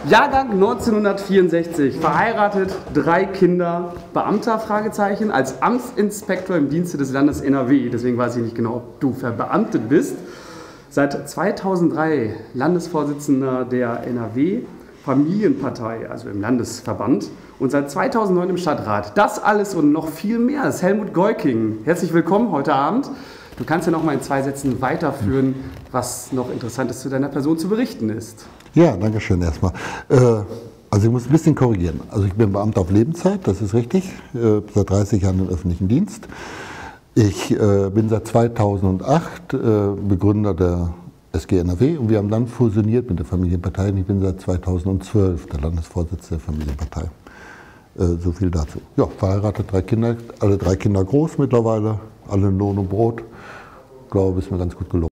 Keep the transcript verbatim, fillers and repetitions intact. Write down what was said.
Jahrgang neunzehnhundertvierundsechzig, verheiratet, drei Kinder, Beamter, Fragezeichen, als Amtsinspektor im Dienste des Landes N R W. Deswegen weiß ich nicht genau, ob du verbeamtet bist. Seit zweitausenddrei Landesvorsitzender der N R W Familienpartei, also im Landesverband, und seit zweitausendneun im Stadtrat. Das alles und noch viel mehr ist Helmut Geuking. Herzlich willkommen heute Abend. Du kannst ja noch mal in zwei Sätzen weiterführen, was noch Interessantes zu deiner Person zu berichten ist. Ja, danke schön erstmal. Also ich muss ein bisschen korrigieren. Also ich bin Beamter auf Lebenszeit, das ist richtig, seit dreißig Jahren im öffentlichen Dienst. Ich bin seit zweitausendacht Begründer der S G N R W und wir haben dann fusioniert mit der Familienpartei und ich bin seit zweitausendzwölf der Landesvorsitzende der Familienpartei. So viel dazu. Ja, verheiratet, drei Kinder, alle drei Kinder groß mittlerweile, alle in Lohn und Brot. Ich glaube, ist mir ganz gut gelungen.